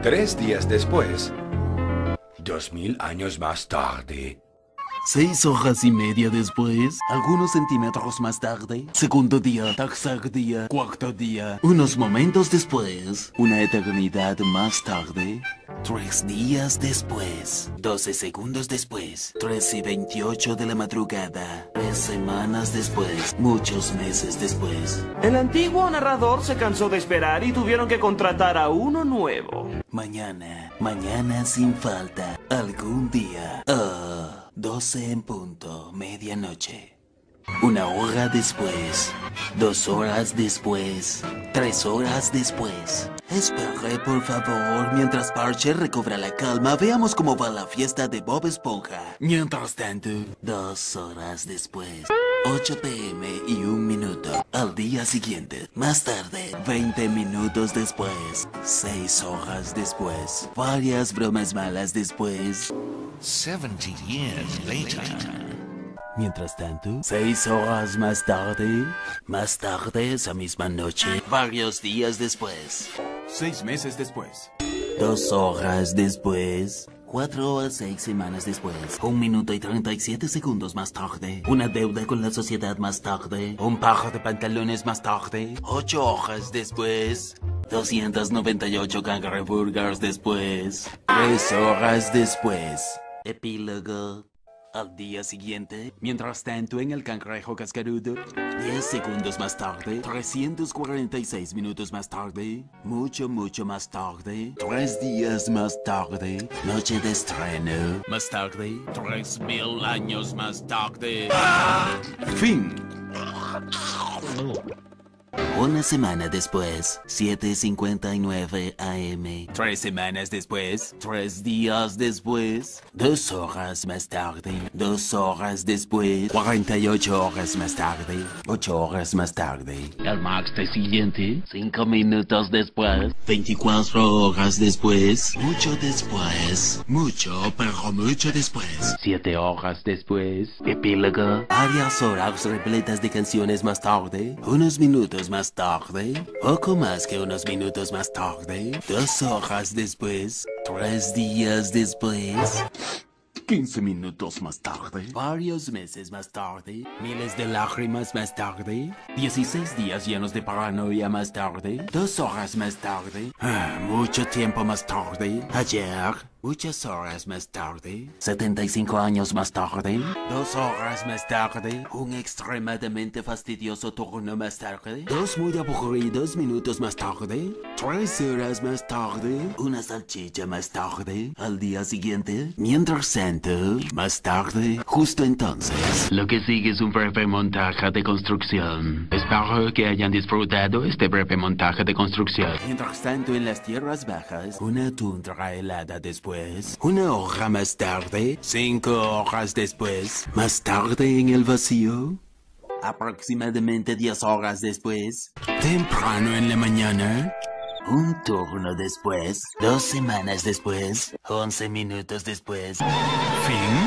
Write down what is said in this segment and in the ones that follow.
3 días después, 2000 años más tarde. 6 horas y media después, algunos centímetros más tarde, segundo día, tercer día, cuarto día, unos momentos después, una eternidad más tarde, 3 días después, 12 segundos después, 3:28 de la madrugada, 3 semanas después, muchos meses después. El antiguo narrador se cansó de esperar y tuvieron que contratar a uno nuevo. Mañana sin falta, algún día. 12 en punto, medianoche. 1 hora después, 2 horas después, 3 horas después. Espere, por favor, mientras Parcher recobra la calma, veamos cómo va la fiesta de Bob Esponja. Mientras tanto, 2 horas después, 8 p.m. y 1 minuto. Al día siguiente, más tarde, 20 minutos después, 6 horas después, varias bromas malas después. 70 years later. Mientras tanto, 6 horas más tarde, esa misma noche, varios días después. 6 meses después. 2 horas después. 4 o 6 semanas después. 1 minuto y 37 segundos más tarde. Una deuda con la sociedad más tarde. Un par de pantalones más tarde. 8 horas después. 298 cangreburgers después. 3 horas después. Epílogo. Al día siguiente, mientras tanto en el cangrejo cascarudo, 10 segundos más tarde, 346 minutos más tarde, mucho más tarde, 3 días más tarde, noche de estreno, más tarde, 3000 años más tarde. Fin. Una semana después, 7:59 AM. 3 semanas después, 3 días después, 2 horas más tarde, 2 horas después, 48 horas más tarde, 8 horas más tarde. El martes siguiente, 5 minutos después, 24 horas después, mucho después, pero mucho después. 7 horas después, epílogo. Varias horas repletas de canciones más tarde, unos minutos más tarde, poco más que unos minutos más tarde, 2 horas después, 3 días después, 15 minutos más tarde, varios meses más tarde, miles de lágrimas más tarde, 16 días llenos de paranoia más tarde, 2 horas más tarde, mucho tiempo más tarde, ayer, muchas horas más tarde, 75 años más tarde, 2 horas más tarde, un extremadamente fastidioso turno más tarde, 2 muy aburridos minutos más tarde, 3 horas más tarde, una salchicha más tarde, al día siguiente, mientras tanto, más tarde, justo entonces. Lo que sigue es un breve montaje de construcción. Espero que hayan disfrutado este breve montaje de construcción. Mientras tanto, en las tierras bajas, una tundra helada después, 1 hora más tarde, 5 horas después, más tarde en el vacío, aproximadamente 10 horas después, temprano en la mañana, un turno después, 2 semanas después, 11 minutos después, Fin.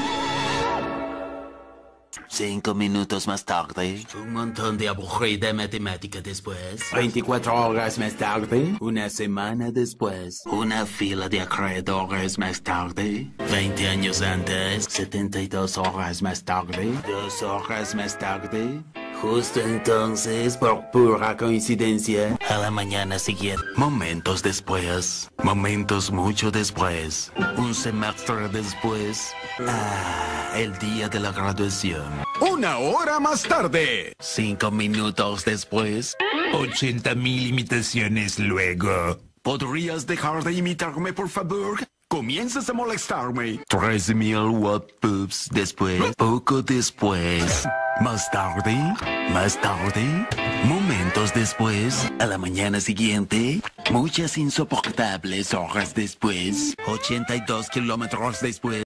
5 minutos más tarde, un montón de aburrida matemática después, 24 horas más tarde, una semana después, una fila de acreedores más tarde, 20 años antes, 72 horas más tarde, 2 horas más tarde, justo entonces, por pura coincidencia, a la mañana siguiente, momentos después, momentos mucho después, un semestre después, el día de la graduación. 1 hora más tarde. 5 minutos después, 80,000 imitaciones luego. ¿Podrías dejar de imitarme, por favor? Comienzas a molestarme. 3000 watt poops después, poco después, más tarde, momentos después, a la mañana siguiente, muchas insoportables horas después, 82 kilómetros después.